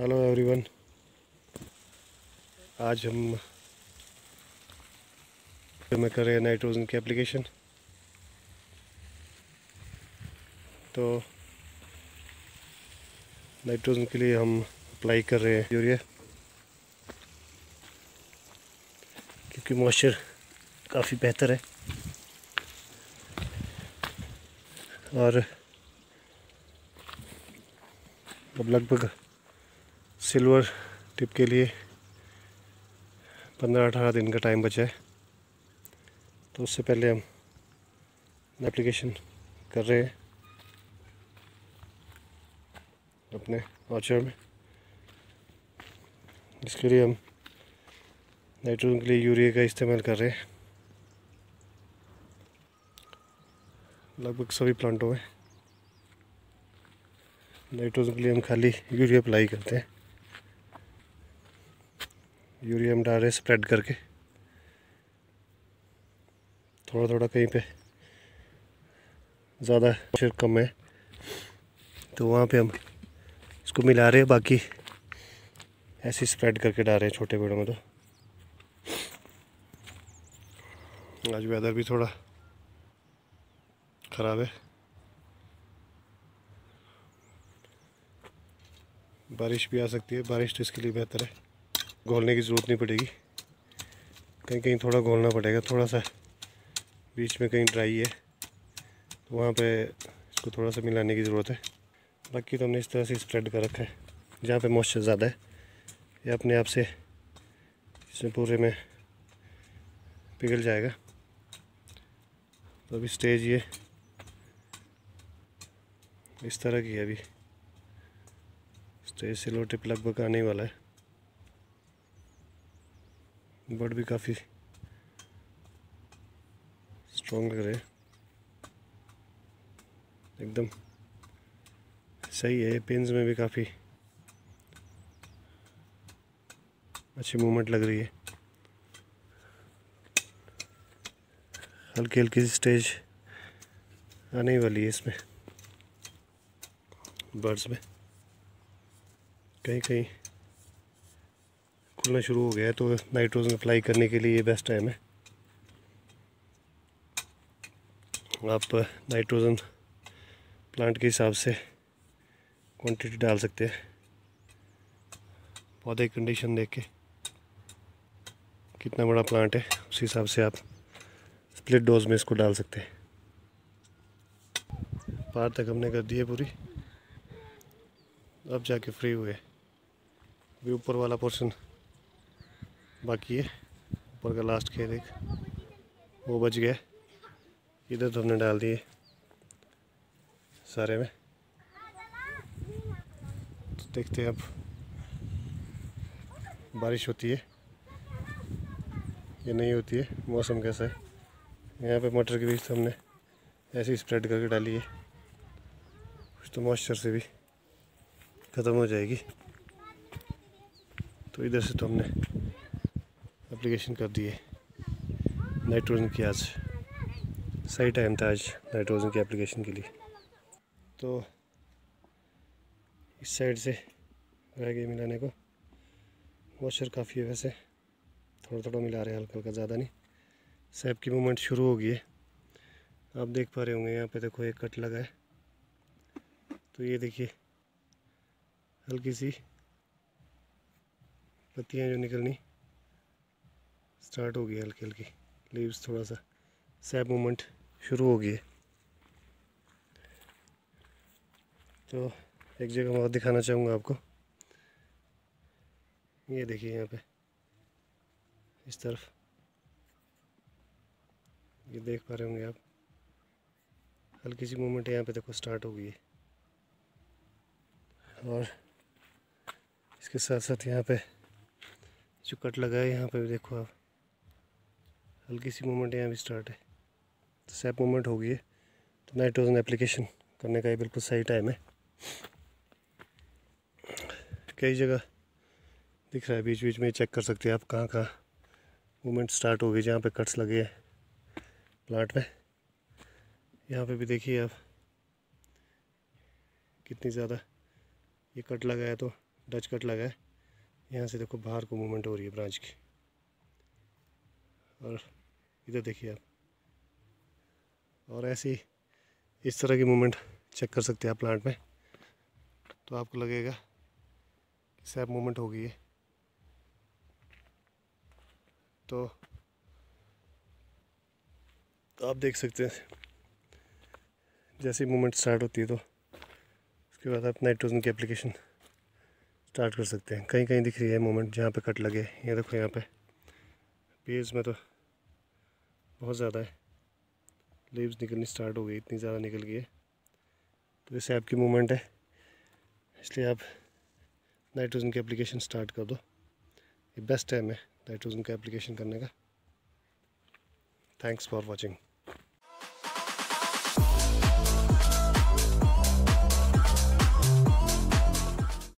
Hello everyone. आज हम कर रहे हैं नाइट्रोजन की एप्लीकेशन। तो नाइट्रोजन के लिए हम अप्लाई कर रहे हैं यूरिया, क्योंकि मॉइस्चर काफ़ी बेहतर है और अब लगभग सिल्वर टिप के लिए 15-18 दिन का टाइम बचा है। तो उससे पहले हम एप्लीकेशन कर रहे हैं अपने ऑर्चर्ड में, जिसके लिए हम नाइट्रोजन के लिए यूरिया का इस्तेमाल कर रहे हैं लगभग सभी प्लांटों में। नाइट्रोजन के लिए हम खाली यूरिया अप्लाई करते हैं। यूरिया हम डाल रहे हैं स्प्रेड करके, थोड़ा थोड़ा, कहीं पे ज़्यादा मॉइस्चर कम है तो वहाँ पे हम इसको मिला रहे हैं, बाकी ऐसे स्प्रेड करके डाल रहे हैं छोटे पेड़ों में। तो आज वेदर भी थोड़ा ख़राब है, बारिश भी आ सकती है। बारिश तो इसके लिए बेहतर है, घोलने की ज़रूरत नहीं पड़ेगी। कहीं कहीं थोड़ा घोलना पड़ेगा, थोड़ा सा बीच में कहीं ड्राई है तो वहाँ पे इसको थोड़ा सा मिलाने की ज़रूरत है। बाकी तो हमने इस तरह से स्प्रेड कर रखा है। जहाँ पे मॉइस्चर ज़्यादा है ये अपने आप से इसमें पूरे में पिघल जाएगा। तो अभी स्टेज ये इस तरह की है। अभी स्टेज सिल्वर टिप लगभग आने वाला है। बर्ड भी काफ़ी स्ट्रॉन्ग लग रहे हैं, एकदम सही है। पिंस में भी काफ़ी अच्छी मूवमेंट लग रही है। हल्की हल्की सी स्टेज आने वाली है इसमें बर्ड्स में। कहीं कहीं खुलना शुरू हो गया है तो नाइट्रोजन अप्लाई करने के लिए ये बेस्ट टाइम है। आप नाइट्रोजन प्लांट के हिसाब से क्वांटिटी डाल सकते हैं, पौधे की कंडीशन देख के कितना बड़ा प्लांट है उस हिसाब से आप स्प्लिट डोज में इसको डाल सकते हैं। पार तक हमने कर दी है पूरी, अब जाके फ्री हुए। अभी ऊपर वाला पोर्शन बाकी है, ऊपर का लास्ट खेत एक वो बच गया। इधर तो हमने डाल दिए सारे में। तो देखते हैं अब बारिश होती है या नहीं होती है, मौसम कैसा है। यहाँ पे मटर के बीज तो हमने ऐसे ही स्प्रेड करके डाली है, कुछ तो मॉइस्चर से भी ख़त्म हो जाएगी। तो इधर से तो हमने एप्लीकेशन कर दी है नाइट्रोजन की। आज सही टाइम था आज नाइट्रोजन की एप्लीकेशन के लिए। तो इस साइड से रह गई मिलाने को। मॉइस्चर काफ़ी है वैसे, थोड़ा थोड़ा मिला रहे हैं, हल्का हल्का, ज़्यादा नहीं। सैप की मूवमेंट शुरू हो गई है, आप देख पा रहे होंगे। यहाँ पे देखो एक कट लगा है, तो ये देखिए हल्की सी पत्तियाँ जो निकलनी स्टार्ट हो गई, हल्की हल्की लीव्स, थोड़ा सा सैप मूवमेंट शुरू हो गई है। तो एक जगह मैं और दिखाना चाहूँगा आपको। ये देखिए यहाँ पे इस तरफ, ये देख पा रहे होंगे आप, हल्की सी मूवमेंट यहाँ पे देखो स्टार्ट हो गई है। और इसके साथ साथ यहाँ पे जो कट लगा है यहाँ पे भी देखो आप, हल्की सी मूवमेंट यहाँ भी स्टार्ट है। तो सैप मूवमेंट हो गई है। तो नाइट्रोजन एप्लीकेशन करने का ये बिल्कुल सही टाइम है। कई जगह दिख रहा है, बीच बीच में चेक कर सकते हैं आप कहाँ कहाँ मूवमेंट स्टार्ट हो गई, जहाँ पे कट्स लगे हैं प्लांट में। यहाँ पे भी देखिए आप कितनी ज़्यादा ये कट लगा है, तो डच कट लगा है। यहाँ से देखो बाहर को मूवमेंट हो रही है ब्रांच की, और इधर देखिए आप, और ऐसे ही इस तरह की मूवमेंट चेक कर सकते हैं आप प्लांट में। तो आपको लगेगा कि सैप मूवमेंट हो गई है। तो आप देख सकते हैं जैसे ही मूवमेंट स्टार्ट होती है तो उसके बाद आप नाइट्रोजन की एप्लीकेशन स्टार्ट कर सकते हैं। कहीं कहीं दिख रही है मूवमेंट जहाँ पे कट लगे, ये देखो यहाँ पे पेज में तो बहुत ज़्यादा है, लीव्स निकलनी स्टार्ट हो गई, इतनी ज़्यादा निकल गई है। तो ये सैप की मूवमेंट है, इसलिए आप नाइट्रोजन की एप्लीकेशन स्टार्ट कर दो। ये बेस्ट टाइम है नाइट्रोजन का एप्लीकेशन करने का। Thanks for watching.